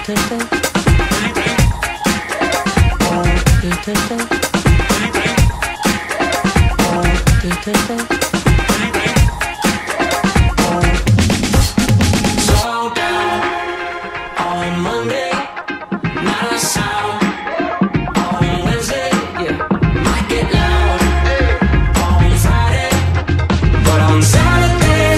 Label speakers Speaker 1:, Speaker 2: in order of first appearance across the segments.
Speaker 1: Slow down on Monday, not a sound. On Wednesday, yeah, might get loud. On Friday, but on Saturday,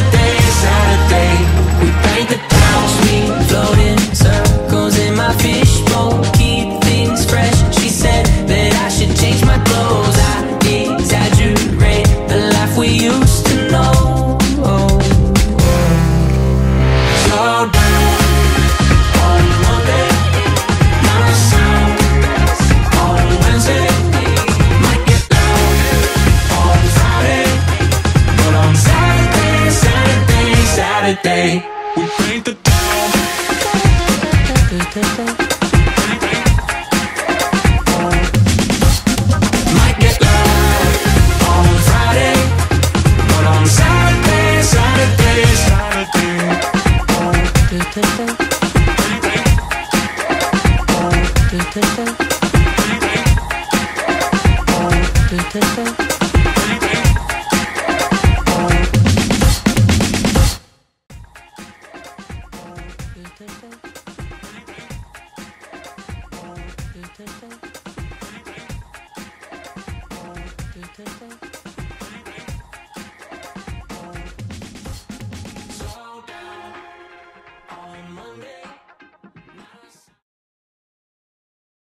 Speaker 1: we paint the town. We float in circles in my fishbowl, keep things fresh. She said that I should change my clothes. I exaggerate the life we used to know. Slow down on Monday, not a sound. On Wednesday, might get loud. On Friday, but on Saturday, we paint the town. Might get loud on Friday, but on Saturday.